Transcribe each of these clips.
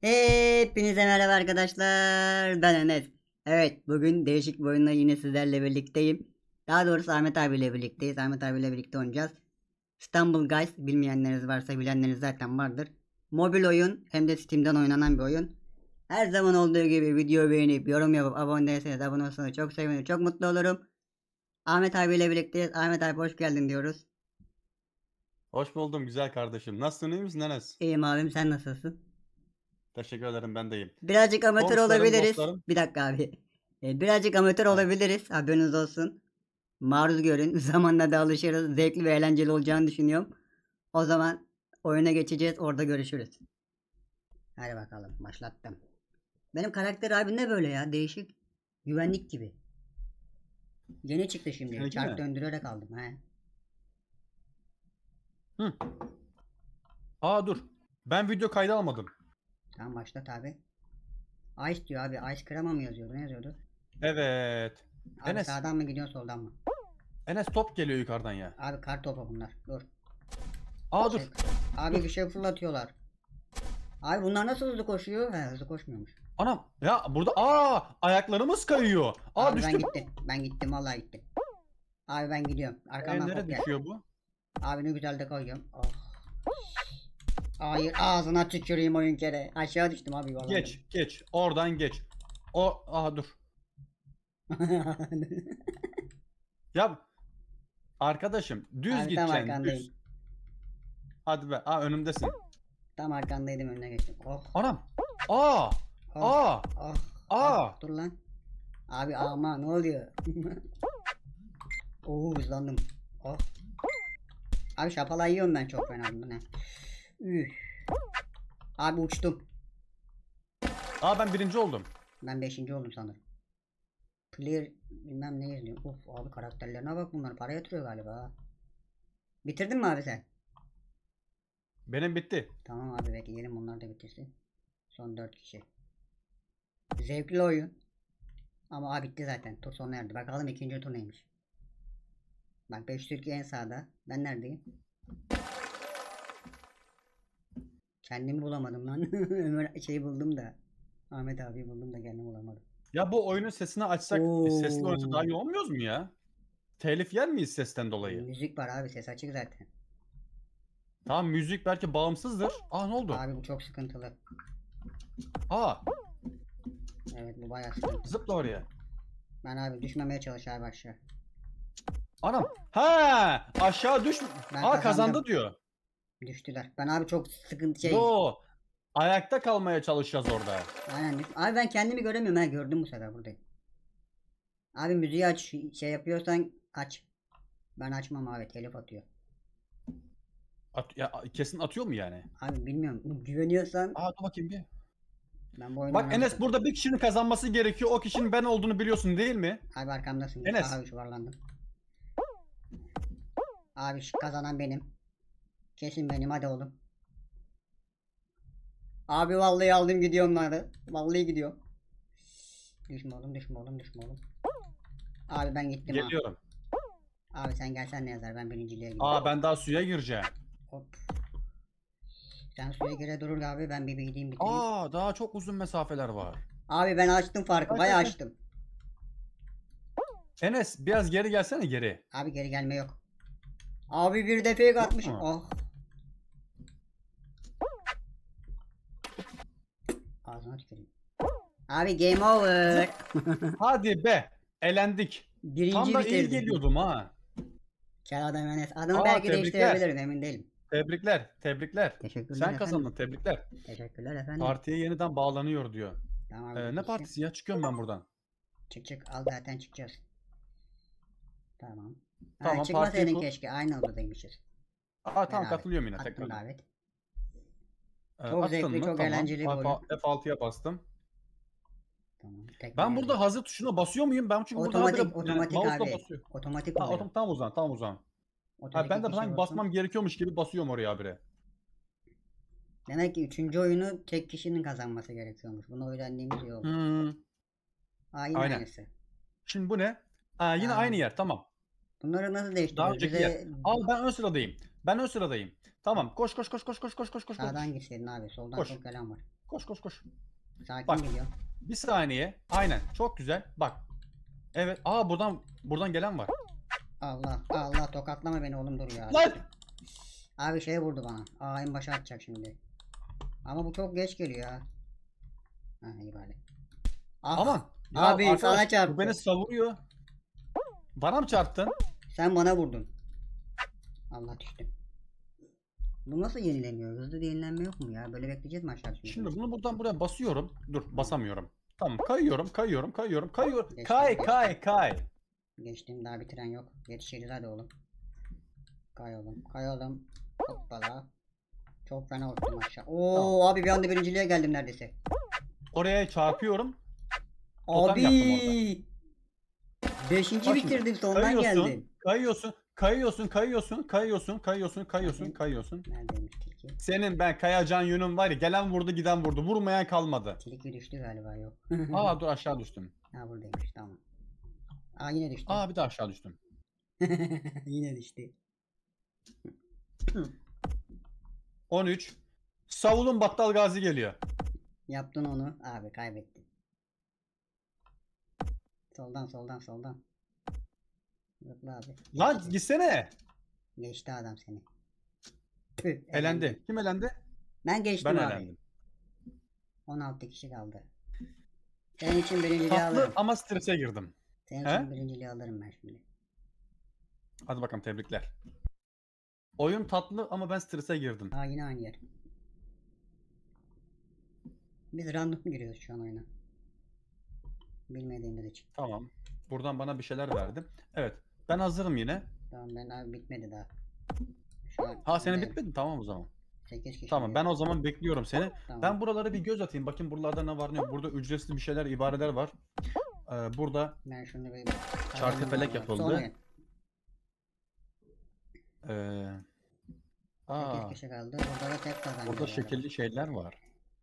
Hepinize merhaba arkadaşlar. Ben Enes. Evet, bugün değişik bir oyunla yine sizlerle birlikteyim. Daha doğrusu Ahmet abiyle birlikteyiz. Ahmet abiyle birlikte oynayacağız. İstanbul Guys, bilmeyenleriniz varsa bilenleriniz zaten vardır. Mobil oyun, hem de Steam'den oynanan bir oyun. Her zaman olduğu gibi video beğenip yorum yapıp abone değilseniz abone olursanız çok sevinirim, çok mutlu olurum. Ahmet abiyle birlikteyiz. Ahmet abi hoş geldin diyoruz. Hoş buldum güzel kardeşim. Nasılsın, iyi misin Enes? İyiyim abim, sen nasılsın? Teşekkür ederim, ben de iyiyim. Birazcık amatör Komşularım, olabiliriz. dostlarım. Bir dakika abi. Birazcık amatör Ha. olabiliriz. Haberiniz olsun. Maruz görün. Zamanla da alışırız. Zevkli ve eğlenceli olacağını düşünüyorum. O zaman oyuna geçeceğiz. Orada görüşürüz. Hadi bakalım. Başlattım. Benim karakter abi ne böyle ya? Değişik. Güvenlik gibi. Yeni çıktı şimdi. Seninki Çark mi? döndürerek aldım. He. Hı. Dur. Ben video kaydı almadım. Tamam başlat abi. Ice diyor abi. Ice krema mı yazıyordu? Ne yazıyordu? Evet. Abi Enes. sağdan mı gidiyorsun soldan mı? Enes top geliyor yukarıdan ya. Abi kar topu bunlar. Dur. Dur. Şey, abi bir şey fırlatıyorlar. Abi bunlar nasıl hızlı koşuyor? He, hızlı koşmuyormuş. Anam ya burada ayaklarımız kayıyor. Abi ben Düştüm. gittim. Ben gittim vallahi gittim. Abi ben gidiyorum. Arkamdan Nereye hop gel. düşüyor bu? Abi ne güzel de koyuyorum. Oh. Hayır ağzına tüküreyim oyun kere. Aşağı düştüm abi vallahi. Geç. Oradan geç. Dur. Ya arkadaşım düz Abi tam gideceksin düz. arkandayım. Hadi be. Önümdesin. Tam arkandaydım önüne geçtim. Oh. Anam. Aa. Oh. Aa. Oh. Aa. Oh. Dur lan. Abi ama ne oluyor? Oo hızlandım. Oh. Abi şapala yiyorum ben çok fena bu ne? Üh. Abi uçtum. Ben birinci oldum. Ben 5. oldum sanırım. Player bilmem ne yazıyor. Of abi karakterlerine bak bunlar para yatırıyor galiba. Bitirdin mi abi sen? Benim bitti. Tamam abi bekleyelim onlar da bitirsin. Son 4 kişi. Zevkli oyun. Ama abi bitti zaten. Tur sona erdi. Bakalım ikinci tur neymiş. Bak 5 Türkiye en sağda. Ben neredeyim? Kendimi bulamadım lan. Ömer şeyi buldum da. Ahmet abi buldum da kendimi bulamadım. Ya bu oyunun sesini açsak, sesli oynasak daha Oo. iyi olmuyoruz mu ya? Telif yer miyiz sesten dolayı? Müzik var abi ses açık zaten. Tamam, müzik belki bağımsızdır. Ne oldu? Abi bu çok sıkıntılı. Aa Evet bu bayağı sıkıntı. Zıpla oraya. Ben abi düşmemeye çalış abi aşağı. Anam. Aşağı düş. Ben Kazandı kazandım. diyor. Düştüler. Ben abi çok sıkıntı Yo. Ayakta kalmaya çalışacağız orada. Aynen abi ben kendimi göremiyorum ha gördüm bu sefer buradayım. Abi müziği aç şey yapıyorsan aç. Ben açmam abi telif atıyor. Kesin atıyor mu yani? Abi bilmiyorum güveniyorsan Dur bakayım bir. ben bu oyunu Bak Enes, oynamam. burada bir kişinin kazanması gerekiyor. O kişinin ben olduğunu biliyorsun değil mi? Abi arkamdasın. Enes. Aha yuvarlandım. Abi şu kazanan benim. Kesin benim hadi oğlum. Abi vallahi aldım gidiyorum lan. Vallahi gidiyorum. Düşme oğlum düşme oğlum düşme oğlum. Abi ben gittim ha. Geliyorum. Abi sen gelsen ne yazar ben birinciliğe gidiyorum. Ben daha suya gireceğim. Hop. Sen suya gire durur abi ben bir gideyim bitireyim. Daha çok uzun mesafeler var. Abi ben açtım farkı Kaç, bayağı kaç, kaç. açtım. Enes biraz geri gelsene geri. Abi geri gelme yok. Abi bir de fake atmış. mu? Oh. Ağzına tüküreyim. Abi game over. Hadi be. Elendik. Tam Birinci da iyi bitirdim. geliyordum ha. Kel adam Enes. Adımı belki Tebrikler. değiştirebilirim emin değilim. Tebrikler. Teşekkürler Sen efendim. kazandın, tebrikler. Teşekkürler efendim. Partiye yeniden bağlanıyor diyor. Tamam Ne abi. partisi ya? Çıkıyorum ben buradan. Çık al zaten çıkacağız. Tamam. Tamam, çıkmasaydın kur. keşke aynı odadaymışız. Tamam, Beraber. katılıyorum yine Attım tekrar. davet. Attın Çok zevkli, mı? çok Tamam. eğlenceli bir oyun. F6'ya bastım. Tamam. Ben burada hazır tuşuna basıyor muyum? Ben çünkü burada Otomatik mouse'la abi. basıyor. Otomatik oluyor. Tamam o zaman. Otomatik Ben de bir şey sanki olsun. basmam gerekiyormuş gibi basıyorum oraya habire. Demek ki 3. oyunu tek kişinin kazanması gerekiyormuş. Bunu öğrendiğimiz iyi oldu. Yine Aynen. aynısı. Şimdi bu ne? Yine aynı yer, tamam. Bunları nasıl Daha değiştiriyoruz? önceki yer. Ben ön sıradayım. Ben o sıradayım. Tamam. Koş koş koş koş koş koş koş koş. Sağdan gitseydin abi. Soldan Koş. çok gelen var. Koş koş koş. Sakin Bak. gidiyor. Bir saniye. Aynen. Çok güzel. Bak. Evet. Aa buradan gelen var. Allah Allah, tokatlama beni oğlum, dur ya. Lan! Abi şey vurdu bana. Aa, en başa atacak şimdi. Ama bu çok geç geliyor ya. Ha, iyi bari. Ah, Aman. Ya abi arkadaş, sana bu çarptı. beni savuruyor. Bana mı çarptın? Sen bana vurdun. Allah, düştüm. Bu nasıl yenileniyor? Hızlı yenilenme yok mu ya? Böyle bekleyeceğiz mi aşağı düşmeyi? Şimdi bunu buradan buraya basıyorum. Dur, basamıyorum. Tamam, kayıyorum. Geçtim, Kay. Geçtim, daha bitiren yok. Yetişiriz hadi oğlum. Kay oğlum. Hoppala. Çok fena uçtum aşağı. Oo abi, bir anda birinciliğe geldim neredeyse. Oraya çarpıyorum. Totem yaptım orada. Abi. Beşinci Bak, bitirdim, sondan geldim. Kayıyorsun. Neredeymiş tilki? Senin ben kayacağın yönüm var ya, gelen vurdu giden vurdu. Vurmayan kalmadı. Tilki düştü galiba, yok. Aa dur, aşağı düştüm. Ha, buradaymış, tamam. Aa, yine düştü. Aa bir de aşağı düştüm. Yine düştü. 13. Savulun Battal Gazi geliyor. Yaptın onu. Abi kaybettin. Soldan. Zıpla abi. Lan gitsene. Geçti adam seni. Tüh, Elendi. Kim elendi? Ben geçtim Ben abi. elendim. 16 kişi kaldı. Senin için birinciliği Tatlı alırım. ama strese girdim. Senin He? için birinciliği alırım ben şimdi. Hadi bakalım, tebrikler. Oyun tatlı ama ben strese girdim. Aa, yine aynı yer. Biz random giriyoruz şu an oyuna. Bilmediğimiz için. Tamam. Buradan bana bir şeyler verdi. Evet. Ben hazırım yine. Tamam, ben abi bitmedi daha. Şu an Ha, senin buradayım. bitmedi mi? Tamam o zaman. 8 kişi Tamam, diyor. ben o zaman bekliyorum seni. Tamam. Ben buralara bir göz atayım. Bakayım buralarda ne var ne yok. Burada ücretsiz bir şeyler, ibareler var. Burada Ben şunu bir çarkıfelek yapıldı. Son oyun. 8 aa, kişi kaldı. Burada da tek kazandı. burada şekilli şeyler var.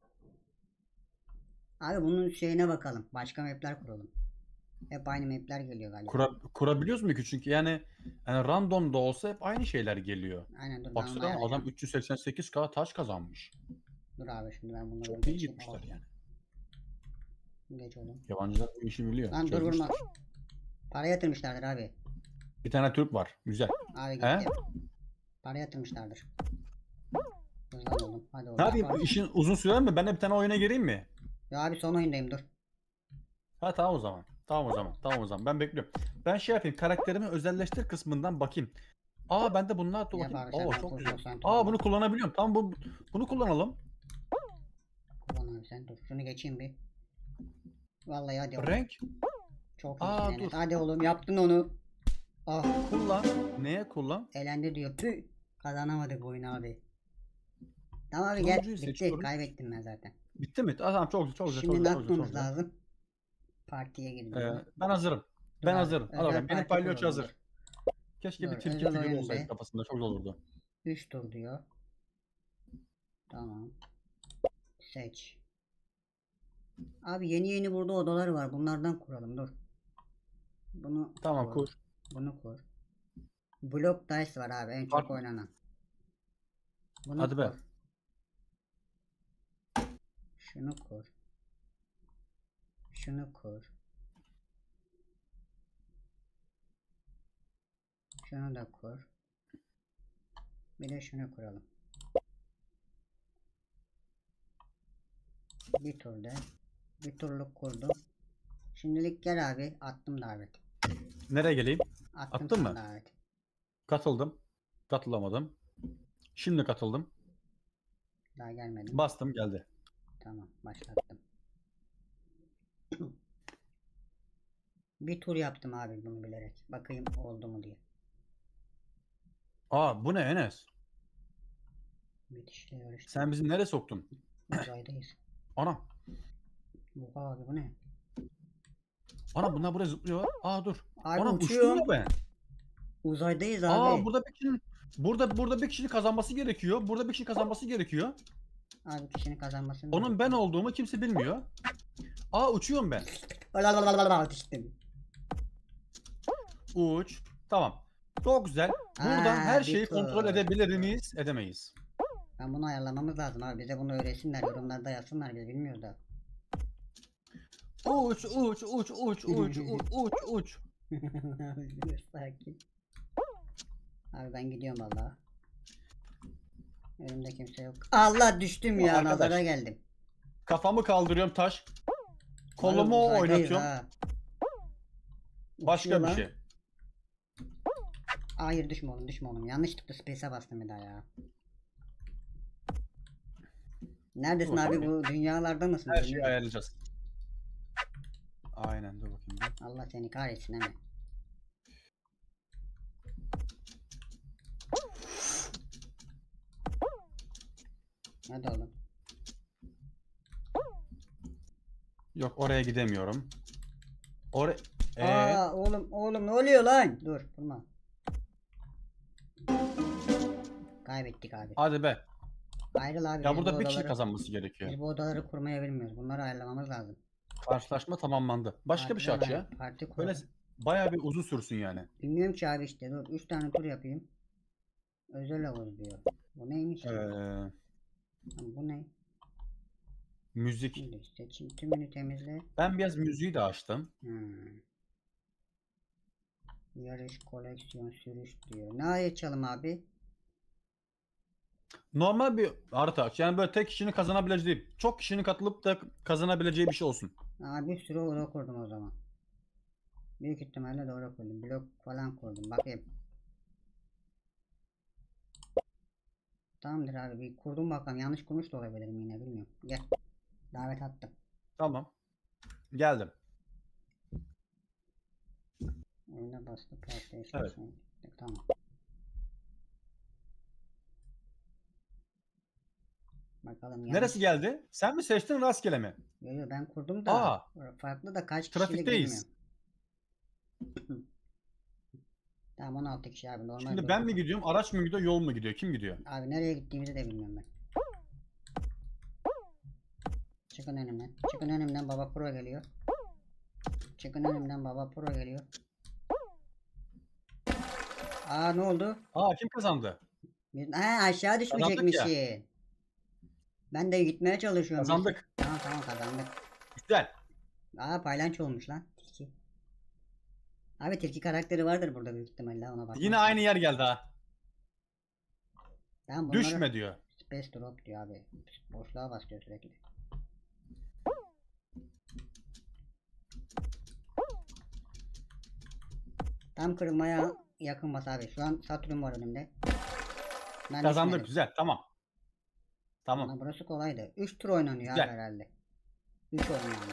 Abi bunun şeyine bakalım. Başka mapler kuralım. Hep aynı mapler geliyor galiba. Kurabiliyoruz mu ki? Çünkü yani random da olsa hep aynı şeyler geliyor. Aynen, dur ben onu Baksana, adam ayarlayacağım. 388k taş kazanmış. Dur abi, şimdi ben bunları Çok iyi geçeyim. gitmişler yani. Geç oğlum. Yabancılar bu işi biliyor. Lan dur, vurma. Çözmüşler. Para yatırmışlardır abi. Bir tane Türk var. Güzel. Abi He? gitti. Para yatırmışlardır. Hızlan oğlum. Hadi oğlum. Ne yapayım? Yapar. Bu işin uzun sürer mi? Ben de bir tane oyuna gireyim mi? Ya abi, son oyundayım, dur. Ha tamam o zaman. Tamam o zaman. Ben bekliyorum. Ben şey yapayım. Karakterimi özelleştir kısmından bakayım. Aa, bende bunlar da Yap bakayım. abi, sen Oo, ben çok kurtulsam güzel. tamam. Aa, bunu kullanabiliyorum. Tamam, bunu kullanalım. Kullan abi sen, dur. Şunu geçeyim bir. Vallahi hadi oğlum. Renk Çok Aa, iyisin Enes. dur. Hadi oğlum, yaptın onu. Ah, kullan. Neye kullan? elendi diyor. Tüh. Kazanamadık bu oyunu abi. Tamam abi, gel. Sonuncuyu Bitti. seçiyorum. Kaybettim ben zaten. Bitti mi? Aa, tamam, çok güzel, çok güzel, çok Şimdi güzel, ne çok güzel, çok yapmamız güzel. lazım? Partiye girdim. Ben hazırım. Dur Ben abi, hazırım. Hadi özel bakalım. Benim parti palyaço kuralım, hazır. dur. Keşke Dur, bir tilki özel figürü oyun olsaydı de. kafasında. Çok güzel olurdu. 3 tur diyor. Tamam. Seç. Abi yeni burada odalar var. Bunlardan kuralım, dur. Bunu Tamam, kur. Bunu kur. Block Dice var abi, en çok Pardon. oynanan. Bunu Hadi be. kur. Şunu kur. Şunu kur. Şunu da kur. Bir de şunu kuralım. Bir turda. Bir turluk kurdum. Şimdilik gel abi. Attım davet. Nereye geleyim? Attım Attın sana mı? davet. Katıldım. Katılamadım. Şimdi katıldım. Daha gelmedim. Bastım, geldi. Tamam, başlattım. Bir tur yaptım abi bunu bilerek. Bakayım oldu mu diye. Aa, bu ne Enes? Bitişle yarıştım. Sen bizi nereye soktun? Uzaydayız. Ana. Bu abi, bu ne? Ana, bunlar buraya zıplıyor. Aa dur. Abi Ana, uçuyor. uçtum ya ben. Uzaydayız abi. Aa, burada bir kişinin kazanması gerekiyor. Burada bir kişinin kazanması gerekiyor. Abi kişinin kazanmasını. Onun ben olduğumu kimse bilmiyor. Aa, uçuyorum ben. Lalalala düştüm. Uç. Tamam. Çok güzel. Buradan Aa, her bir şeyi kontrol tur. edebilir miyiz? Edemeyiz. Ben bunu ayarlamamız lazım abi. Bize bunu öğretsinler. Yorumlarda yazsınlar. Biz bilmiyoruz da. Uç uç uç uç uç uç uç uç. Dur, sakin. Abi ben gidiyorum valla. Önümde kimse yok. Allah düştüm ya. Arkadaş. Nazara geldim. Kafamı kaldırıyorum taş. Abi Kolumu uzaydayız oynatıyorum. ha. Başka Uçuyor bir lan. şey. Hayır düşme oğlum düşme oğlum. Yanlışlıkla space'e bastım bir daha ya. Neredesin Dur abi, bakayım. bu dünyalarda mısın? Her şeyi Bilmiyorum. ayarlayacağız. Aynen, dur bakayım. Allah seni kahretsin hemen. Hadi oğlum. Yok, oraya gidemiyorum. Oraya... Aa oğlum ne oluyor lan? Dur durma. Kaybettik abi. Hadi be. Ayrıl abi. Ya biz bu burada bir kişi odaları, kazanması gerekiyor. biz bu odaları kurmayı bilmiyoruz. Bunları ayarlamamız lazım. Karşılaşma tamamlandı. Başka bir şey aç ya. Parti kur. Böyle bayağı bir uzun sürsün yani. Bilmiyorum ki abi işte. Dur 3 tane tur yapayım. Özel havuz diyor. Bu neymiş? Lan bu ne? Müzik. Şimdi seçim tümünü temizle. Ben biraz müziği de açtım. Yarış, koleksiyon, sürüş diyor. Ne açalım abi? Normal bir harita aç. Yani böyle tek kişinin kazanabileceği değil. Çok kişinin katılıp da kazanabileceği bir şey olsun. Aa, bir sürü oda kurdum o zaman. Büyük ihtimalle doğru kurdum. Blok falan kurdum. Bakayım. Tamamdır abi. Bir kurdum bakalım. Yanlış kurmuş da olabilirim yine, bilmiyorum. Gel. Davet attım. Tamam. Geldim. Oyuna bastı. PlayStation. Evet. Tamam. Bakalım yanlış. Neresi geldi? Sen mi seçtin, rastgele mi? Yo, ben kurdum da Aa. farklı da kaç kişilik Trafikteyiz. bilmiyorum. Tamam 16 kişi abi, normal. Şimdi ben mi gidiyorum, araç mı gidiyor, yol mu gidiyor? Kim gidiyor? Abi nereye gittiğimizi de bilmiyorum ben. Çıkın önümden. Çıkın önümden, baba pro geliyor. Çıkın önümden, baba pro geliyor. Aa, ne oldu? Aa, kim kazandı? Aşağı Kazandık ya. düşmeyecekmişsin. Ben de gitmeye çalışıyorum. Kazandık. Tamam kazandık. Güzel. Aa, paylanç olmuş lan. Tilki. Abi tilki karakteri vardır burada büyük ihtimalle, ona bak. Yine aynı yer geldi ha. Tamam, bunları Düşme diyor. space drop diyor abi. Boşluğa basıyor sürekli. Tam kırılmaya yakın bas abi. Şu an Satürn var önümde. Ben Kazandık, düşmedim. güzel, tamam. Tamam. Ama burası kolaydı. 3 tur oynanıyor Güzel. abi herhalde. 3 oyun yani.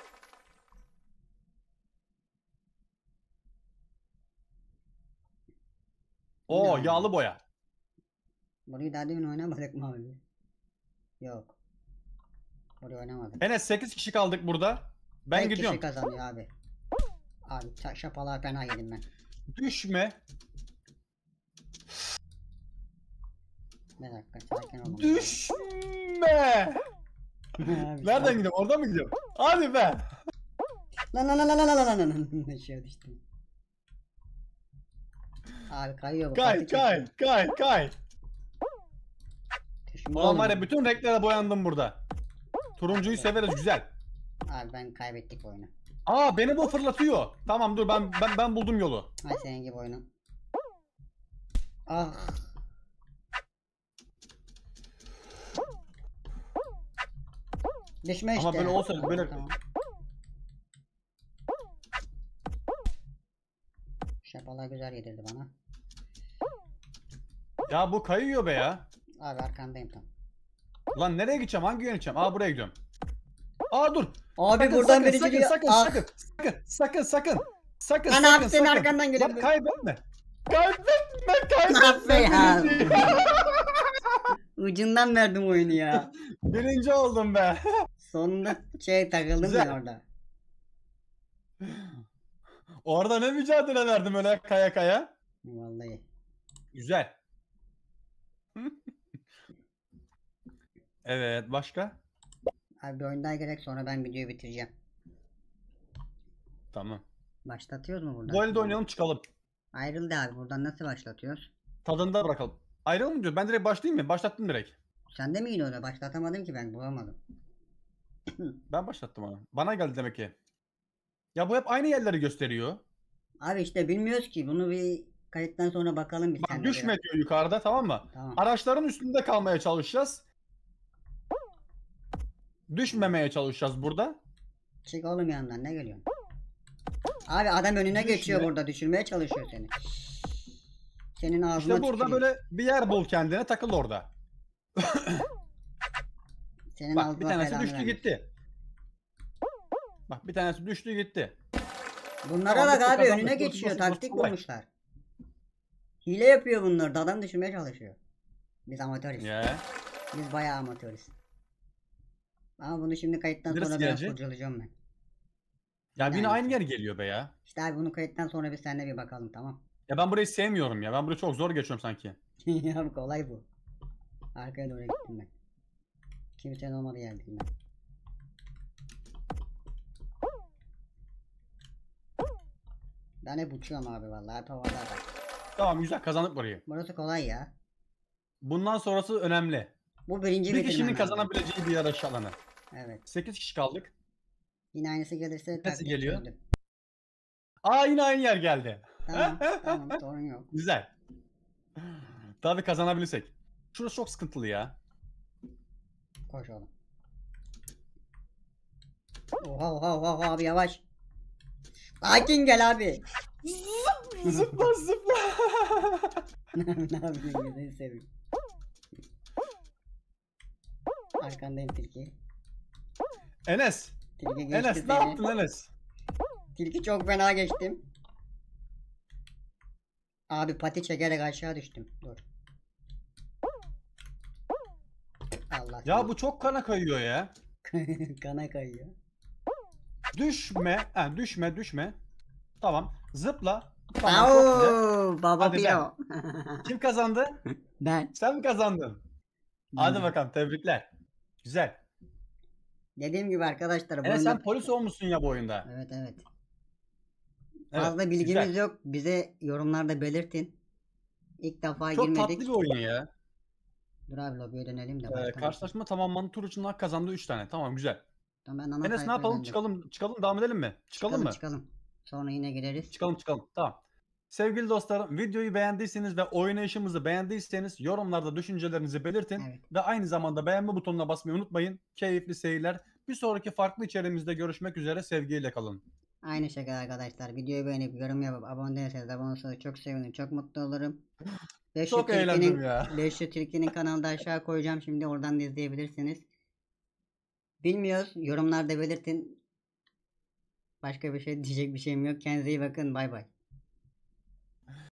Oo, Yine aynı. yağlı boya. Burayı daha demin oynamadık mı abi? Yok. Burayı oynamadık. Enes, 8 kişi kaldık burada. Ben Tek gidiyorum. kişi kazanıyor abi. Abi şapalar fena yedim ben. Düşme. Bir dakika, sakin olun. Düşme. Abi, Nereden gidiyorum? Oradan mı gidiyorum? Hadi be. Lan. Aşağı düştüm. Abi kayıyor bu. Kay parti kay çekiyor. kay kay. Şimdi Ulan var oğlum. ya, bütün renklere boyandım burada. Turuncuyu severiz, güzel. Abi ben kaybettik oyunu. Aa, beni bu fırlatıyor. Tamam dur, ben buldum yolu. Hay senin gibi oyunu. Ah. Düşme işte. Ama böyle olsa böyle- Tamam. Şapalar güzel yedirdi bana. Ya bu kayıyor be ya. Abi arkandayım tam. Lan nereye gideceğim? Hangi yöne gideceğim? Aa, buraya gidiyorum. Aa, dur. Abi Sakın, buradan sakın, biri sakın, geliyor. sakın, Ah. sakın, sakın, sakın, sakın, Lan sakın, abi senin sakın. arkandan geliyor. Lan kaybetme. Kaybetme, Ne yaptı ya? kaybetme. Ucundan verdim oyunu ya. Birinci oldum be. Sonunda takıldım Güzel. ben orada. Orada ne mücadele verdim öyle kaya kaya. Vallahi. Güzel. Evet, başka? Abi bir oyun daha gerek, sonra ben videoyu bitireceğim. Tamam. Başlatıyoruz mu burada? Bu elde oynayalım, çıkalım. Ayrıldı abi. Buradan nasıl başlatıyoruz? Tadında bırakalım. Ayrılın mı diyor? Ben direkt başlayayım mı? Başlattım direkt. Sen de mi yine orada? Başlatamadım ki ben. Bulamadım. Ben başlattım onu. Bana geldi demek ki. Ya bu hep aynı yerleri gösteriyor. Abi işte bilmiyoruz ki. Bunu bir kayıttan sonra bakalım biz Bak seninle düşme bir. diyor yukarıda, tamam mı? Tamam. Araçların üstünde kalmaya çalışacağız. Düşmemeye çalışacağız burada. Çık oğlum yanından. Ne geliyorsun? Abi adam önüne geçiyor Düşme. burada. Düşürmeye çalışıyor seni. Senin ağzına İşte burada tüküreyim. böyle bir yer bul kendine, takıl orada. Senin Bak bir ağzına tanesi belanı düştü vermiş. gitti. Bak bir tanesi düştü gitti. Bunlara Tamam, bak bitti, abi kazandık. önüne Basit, geçiyor. basit, basit, Taktik kolay. bulmuşlar. Hile yapıyor bunlar. Da adam düşürmeye çalışıyor. Biz amatörüz. Ya. Biz bayağı amatörüz. Ama bunu şimdi kayıttan Neresi sonra biraz gelecek? kurcalayacağım ben. Ya yine aynı aynısı. yer geliyor be ya. İşte abi bunu kayıttan sonra bir seninle bir bakalım tamam. Ya ben burayı sevmiyorum ya. Ben burayı çok zor geçiyorum sanki. Ya kolay bu. Arkaya doğru gittim ben. Kimsenin olmadığı yerdeyim ben. Ben hep uçuyorum abi vallahi havalarda. Tamam, güzel, kazandık burayı. Burası kolay ya. Bundan sonrası önemli. Bu birinci Bir bitirmen kişinin lazım. kazanabileceği bir yarış alanı. Evet. 8 kişi kaldık. Yine aynısı gelirse Nasıl taktik geliyor? çözdüm. Aa, yine aynı yer geldi. Tamam tamam sorun yok. Güzel. Tabii kazanabilirsek. Şurası çok sıkıntılı ya. Koş oğlum. Oha oha oha oha abi yavaş. Sakin gel abi. Zıpla zıpla. Ne yapıyorsun gözünü seveyim. Arkandayım tilki. Enes. Tilki geçti Enes ne seni. yaptın Enes? Tilki çok fena geçtim. Abi pati çekerek aşağı düştüm. Dur. Allah Ya bu çok kana kayıyor ya. kana kayıyor. Düşme. Ha, düşme düşme. Tamam. Zıpla. Tamam, çok güzel. Au, baba Hadi piro. Kim kazandı? Ben. Sen mi kazandın? Hadi bakalım, tebrikler. Güzel. Dediğim gibi arkadaşlar bu Enes oyunda... sen polis olmuşsun ya bu oyunda. Evet evet. Evet. Fazla bilgimiz Güzel. yok. Bize yorumlarda belirtin. İlk defa Çok girmedik. tatlı bir oyun ya. Dur abi lobiye dönelim de baştan. Karşılaşma tamamlandı. Tur için hak kazandı 3 tane. Tamam, güzel. Tamam ben ana Enes ne sayfaya yapalım? döndüm. Çıkalım. Çıkalım, devam edelim mi? Çıkalım mı? Çıkalım. Sonra yine gireriz. Çıkalım. Tamam. Sevgili dostlarım, videoyu beğendiyseniz ve oynayışımızı beğendiyseniz yorumlarda düşüncelerinizi belirtin. Evet. Ve aynı zamanda beğenme butonuna basmayı unutmayın. Keyifli seyirler. Bir sonraki farklı içeriğimizde görüşmek üzere. Sevgiyle kalın. Aynı şekilde arkadaşlar. Videoyu beğenip yorum yapıp abone değilseniz abone olursanız çok sevinirim. Çok mutlu olurum. Çok eğlendim ya. 500 Tilki'nin kanalını da aşağı koyacağım. Şimdi oradan da izleyebilirsiniz. Bilmiyoruz. Yorumlarda belirtin. Başka bir şey diyecek bir şeyim yok. Kendinize iyi bakın. Bay bay.